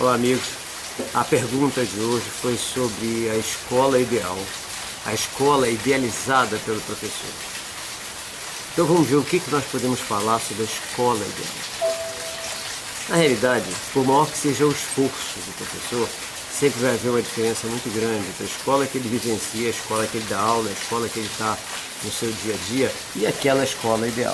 Bom, amigos, a pergunta de hoje foi sobre a escola ideal, a escola idealizada pelo professor. Então vamos ver o que nós podemos falar sobre a escola ideal. Na realidade, por maior que seja o esforço do professor, sempre vai haver uma diferença muito grande entre a escola que ele vivencia, a escola que ele dá aula, a escola que ele está no seu dia a dia e aquela escola ideal.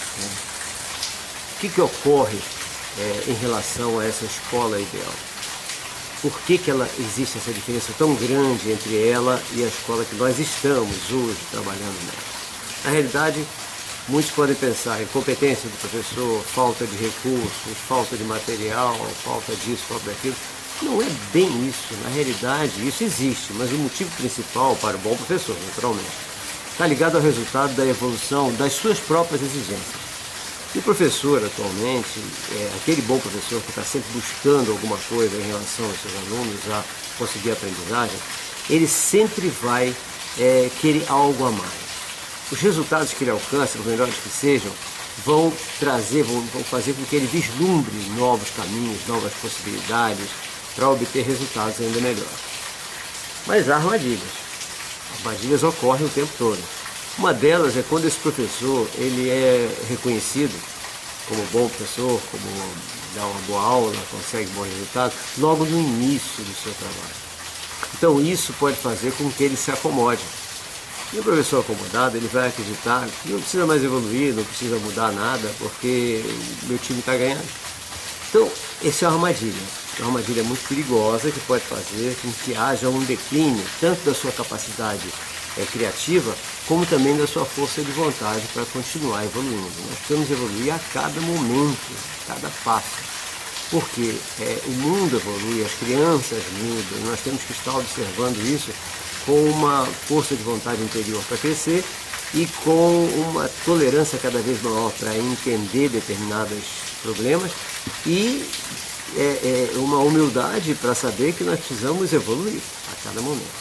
O que ocorre em relação a essa escola ideal? Por que existe essa diferença tão grande entre ela e a escola que nós estamos hoje trabalhando nela? Na realidade, muitos podem pensar em competência do professor, falta de recursos, falta de material, falta disso, falta daquilo. Não é bem isso. Na realidade, isso existe, mas o motivo principal para o bom professor, naturalmente, está ligado ao resultado da evolução das suas próprias exigências. E o professor, atualmente, aquele bom professor que está sempre buscando alguma coisa em relação aos seus alunos, a conseguir a aprendizagem, ele sempre vai querer algo a mais. Os resultados que ele alcança, os melhores que sejam, vão fazer com que ele vislumbre novos caminhos, novas possibilidades, para obter resultados ainda melhores. Mas há armadilhas. Armadilhas ocorrem o tempo todo. Uma delas é quando esse professor ele é reconhecido como bom professor, como dá uma boa aula, consegue bons resultados, logo no início do seu trabalho. Então isso pode fazer com que ele se acomode. E o professor acomodado, ele vai acreditar que não precisa mais evoluir, não precisa mudar nada, porque meu time está ganhando. Então, essa é uma armadilha muito perigosa que pode fazer com que haja um declínio, tanto da sua capacidade criativa, como também da sua força de vontade para continuar evoluindo. Nós precisamos evoluir a cada momento, a cada passo, porque o mundo evolui, as crianças mudam, nós temos que estar observando isso com uma força de vontade interior para crescer e com uma tolerância cada vez maior para entender determinados problemas e uma humildade para saber que nós precisamos evoluir a cada momento.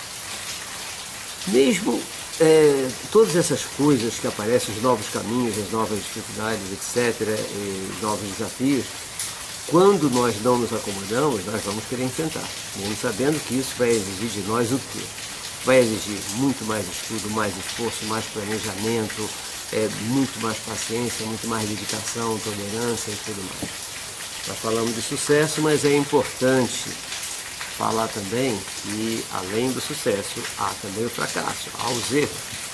Mesmo todas essas coisas que aparecem, os novos caminhos, as novas dificuldades, etc., novos desafios, quando nós não nos acomodamos, nós vamos querer enfrentar, mesmo sabendo que isso vai exigir de nós o quê? Vai exigir muito mais estudo, mais esforço, mais planejamento, muito mais paciência, muito mais dedicação, tolerância e tudo mais. Nós falamos de sucesso, mas é importante falar também que, além do sucesso, há também o fracasso, há os erros.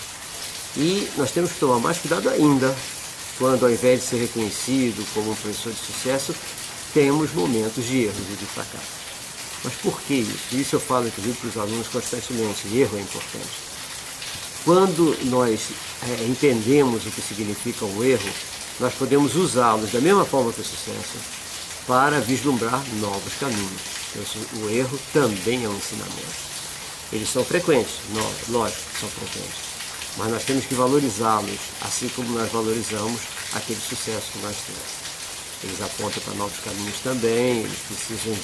E nós temos que tomar mais cuidado ainda, quando ao invés de ser reconhecido como um professor de sucesso, temos momentos de erros e de fracasso. Mas por que isso? Isso eu falo, inclusive, para os alunos constantemente. Erro é importante. Quando nós entendemos o que significa o erro, nós podemos usá-los da mesma forma que o sucesso para vislumbrar novos caminhos. O erro também é um ensinamento. Eles são frequentes, lógico que são frequentes, mas nós temos que valorizá-los, assim como nós valorizamos aquele sucesso que nós temos. Eles apontam para novos caminhos também, eles precisam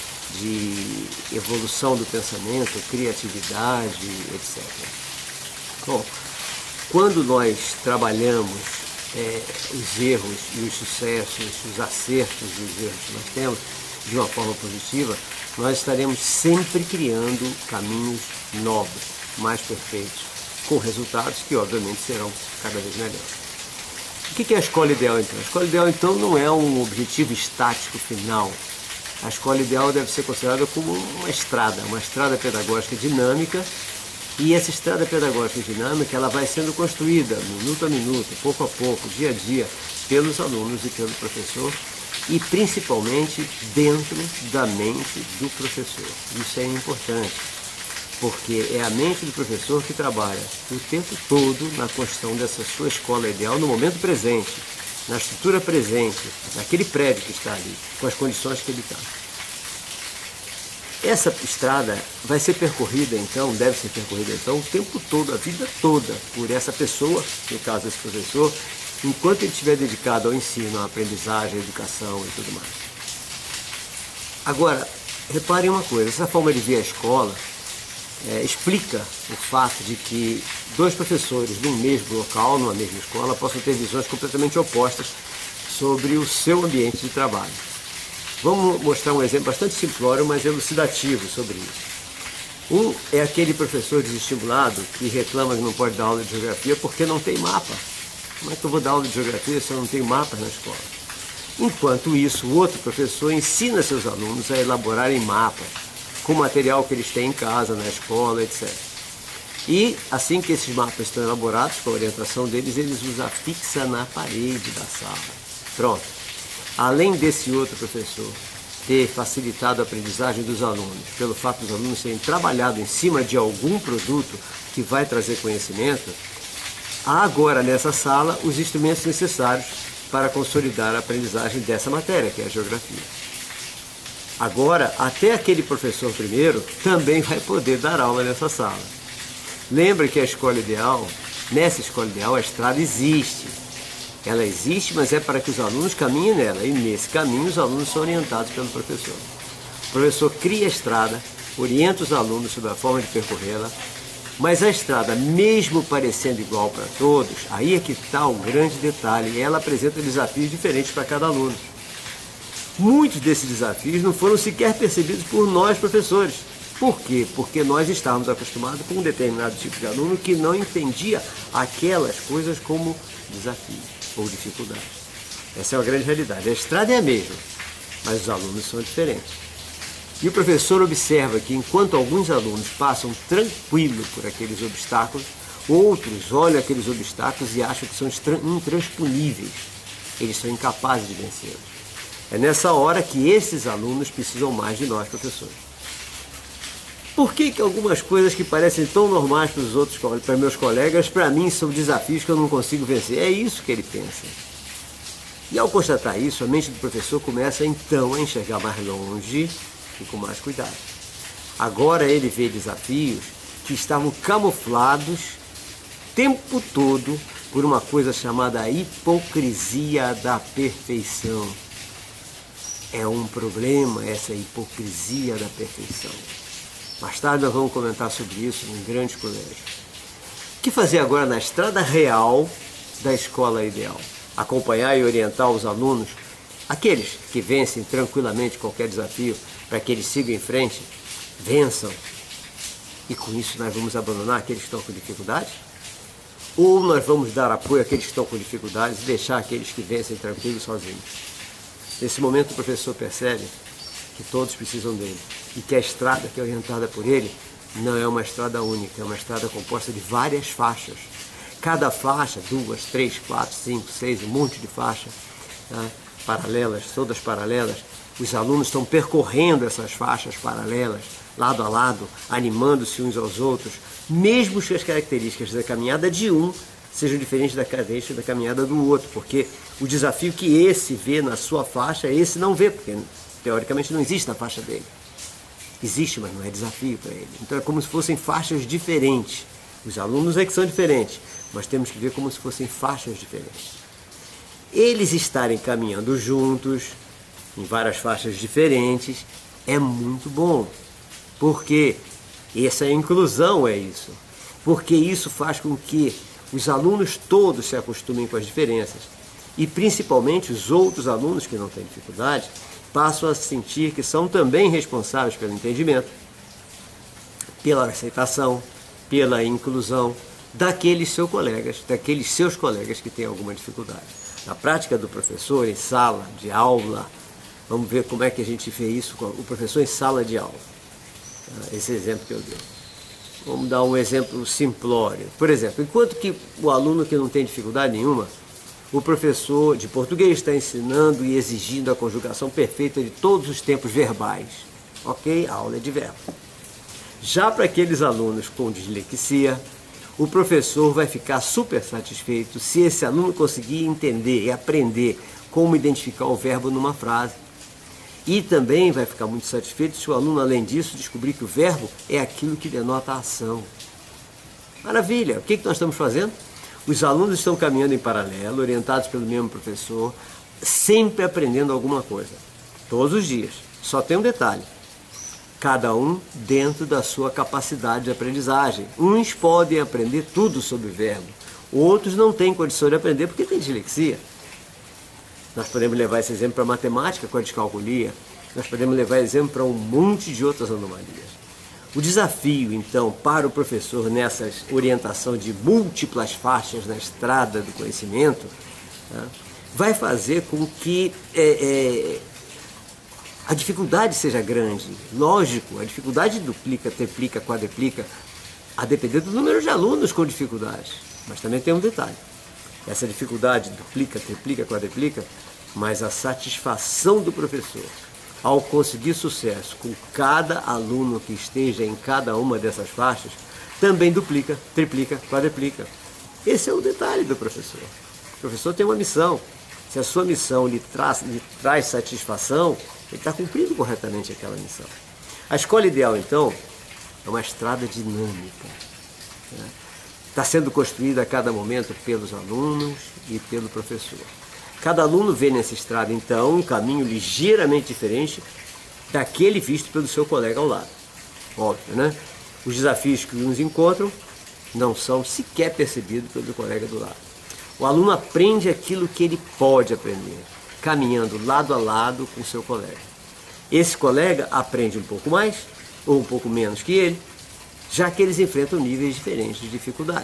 de evolução do pensamento, criatividade, etc. Bom, quando nós trabalhamos os erros e os sucessos, os acertos e os erros que nós temos de uma forma positiva, nós estaremos sempre criando caminhos novos, mais perfeitos, com resultados que obviamente serão cada vez melhores. O que é a escola ideal então? A escola ideal então não é um objetivo estático final. A escola ideal deve ser considerada como uma estrada pedagógica dinâmica, e essa estrada pedagógica dinâmica ela vai sendo construída minuto a minuto, pouco a pouco, dia a dia, pelos alunos e pelo professor, e principalmente dentro da mente do professor. Isso é importante, porque é a mente do professor que trabalha o tempo todo na construção dessa sua escola ideal no momento presente, na estrutura presente, naquele prédio que está ali, com as condições que ele está. Essa estrada vai ser percorrida então, deve ser percorrida então, o tempo todo, a vida toda, por essa pessoa, no caso desse professor, enquanto ele estiver dedicado ao ensino, à aprendizagem, à educação e tudo mais. Agora, reparem uma coisa, essa forma de ver a escola explica o fato de que dois professores num mesmo local, numa mesma escola, possam ter visões completamente opostas sobre o seu ambiente de trabalho. Vamos mostrar um exemplo bastante simplório, mas elucidativo sobre isso. Um é aquele professor desestimulado que reclama que não pode dar aula de geografia porque não tem mapa. Como é que eu vou dar aula de geografia se eu não tenho mapas na escola? Enquanto isso, o outro professor ensina seus alunos a elaborarem mapas, com o material que eles têm em casa, na escola, etc. E assim que esses mapas estão elaborados, com a orientação deles, eles os afixam na parede da sala. Pronto. Além desse outro professor ter facilitado a aprendizagem dos alunos, pelo fato dos alunos terem trabalhado em cima de algum produto que vai trazer conhecimento, há agora nessa sala os instrumentos necessários para consolidar a aprendizagem dessa matéria, que é a geografia. Agora, até aquele professor primeiro também vai poder dar aula nessa sala. Lembre que a escola ideal, nessa escola ideal, a estrada existe. Ela existe, mas é para que os alunos caminhem nela, e nesse caminho os alunos são orientados pelo professor. O professor cria a estrada, orienta os alunos sobre a forma de percorrê-la, mas a estrada, mesmo parecendo igual para todos, aí é que está o grande detalhe, ela apresenta desafios diferentes para cada aluno. Muitos desses desafios não foram sequer percebidos por nós, professores. Por quê? Porque nós estávamos acostumados com um determinado tipo de aluno que não entendia aquelas coisas como desafios ou dificuldades. Essa é uma grande realidade. A estrada é a mesma, mas os alunos são diferentes. E o professor observa que enquanto alguns alunos passam tranquilo por aqueles obstáculos, outros olham aqueles obstáculos e acham que são intransponíveis. Eles são incapazes de vencê-los. É nessa hora que esses alunos precisam mais de nós, professores. Por que algumas coisas que parecem tão normais para os outros, para meus colegas, para mim são desafios que eu não consigo vencer? É isso que ele pensa. E ao constatar isso, a mente do professor começa então a enxergar mais longe e com mais cuidado. Agora ele vê desafios que estavam camuflados o tempo todo por uma coisa chamada hipocrisia da perfeição. É um problema essa hipocrisia da perfeição. Mais tarde nós vamos comentar sobre isso em grandes colégios. O que fazer agora na estrada real da escola ideal? Acompanhar e orientar os alunos, aqueles que vencem tranquilamente qualquer desafio, para que eles sigam em frente, vençam. E com isso nós vamos abandonar aqueles que estão com dificuldades? Ou nós vamos dar apoio àqueles que estão com dificuldades e deixar aqueles que vencem tranquilos sozinhos? Nesse momento o professor percebe que todos precisam dele e que a estrada que é orientada por ele não é uma estrada única, é uma estrada composta de várias faixas. Cada faixa, 2, 3, 4, 5, 6, um monte de faixas, tá? Paralelas, todas paralelas. Os alunos estão percorrendo essas faixas paralelas, lado a lado, animando-se uns aos outros, mesmo que as características da caminhada de um sejam diferentes da característica da caminhada do outro, porque o desafio que esse vê na sua faixa, esse não vê, porque teoricamente não existe na faixa dele. Existe, mas não é desafio para ele. Então é como se fossem faixas diferentes. Os alunos é que são diferentes, mas temos que ver como se fossem faixas diferentes. Eles estarem caminhando juntos, em várias faixas diferentes, é muito bom. Porque essa inclusão é isso. Porque isso faz com que os alunos todos se acostumem com as diferenças. E principalmente os outros alunos que não têm dificuldade, passam a sentir que são também responsáveis pelo entendimento, pela aceitação, pela inclusão daqueles seus colegas que têm alguma dificuldade. Na prática do professor em sala de aula, vamos ver como é que a gente vê isso com o professor em sala de aula. Esse exemplo que eu dei. Vamos dar um exemplo simplório. Por exemplo, enquanto que o aluno que não tem dificuldade nenhuma, o professor de português está ensinando e exigindo a conjugação perfeita de todos os tempos verbais. Ok? A aula é de verbo. Já para aqueles alunos com dislexia, o professor vai ficar super satisfeito se esse aluno conseguir entender e aprender como identificar o verbo numa frase. E também vai ficar muito satisfeito se o aluno, além disso, descobrir que o verbo é aquilo que denota a ação. Maravilha! O que nós estamos fazendo? Os alunos estão caminhando em paralelo, orientados pelo mesmo professor, sempre aprendendo alguma coisa. Todos os dias. Só tem um detalhe. Cada um dentro da sua capacidade de aprendizagem. Uns podem aprender tudo sobre verbo. Outros não têm condição de aprender porque têm dislexia. Nós podemos levar esse exemplo para a matemática com a descalculia. nós podemos levar exemplo para um monte de outras anomalias. O desafio, então, para o professor nessa orientação de múltiplas faixas na estrada do conhecimento, né, vai fazer com que a dificuldade seja grande. Lógico, a dificuldade duplica, triplica, quadriplica, a depender do número de alunos com dificuldade. Mas também tem um detalhe. Essa dificuldade duplica, triplica, quadriplica, mas a satisfação do professor ao conseguir sucesso com cada aluno que esteja em cada uma dessas faixas, também duplica, triplica, quadriplica. Esse é o detalhe do professor. O professor tem uma missão. Se a sua missão lhe traz satisfação, ele está cumprindo corretamente aquela missão. A escola ideal, então, é uma estrada dinâmica. Né? Está sendo construída a cada momento pelos alunos e pelo professor. Cada aluno vê nessa estrada, então, um caminho ligeiramente diferente daquele visto pelo seu colega ao lado. Óbvio, né? Os desafios que uns encontram não são sequer percebidos pelo colega do lado. O aluno aprende aquilo que ele pode aprender, caminhando lado a lado com o seu colega. Esse colega aprende um pouco mais ou um pouco menos que ele, já que eles enfrentam níveis diferentes de dificuldade.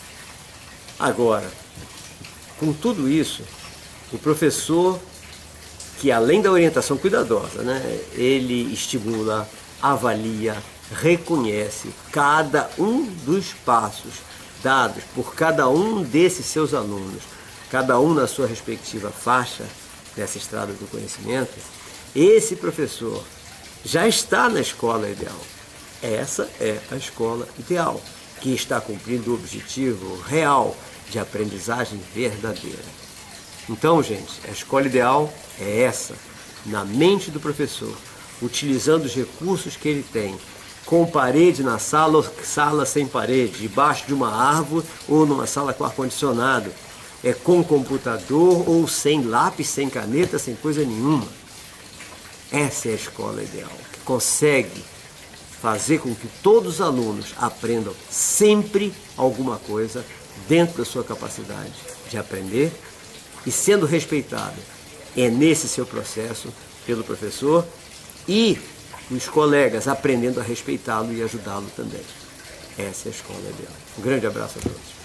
Agora, com tudo isso, o professor, que além da orientação cuidadosa, né, ele estimula, avalia, reconhece cada um dos passos dados por cada um desses seus alunos, cada um na sua respectiva faixa dessa estrada do conhecimento, esse professor já está na escola ideal. Essa é a escola ideal, que está cumprindo o objetivo real de aprendizagem verdadeira. Então, gente, a escola ideal é essa, na mente do professor, utilizando os recursos que ele tem, com parede na sala ou sala sem parede, debaixo de uma árvore ou numa sala com ar-condicionado, com computador ou sem lápis, sem caneta, sem coisa nenhuma. Essa é a escola ideal, que consegue fazer com que todos os alunos aprendam sempre alguma coisa dentro da sua capacidade de aprender e sendo respeitado nesse seu processo pelo professor e os colegas aprendendo a respeitá-lo e ajudá-lo também. Essa é a escola ideal. Um grande abraço a todos.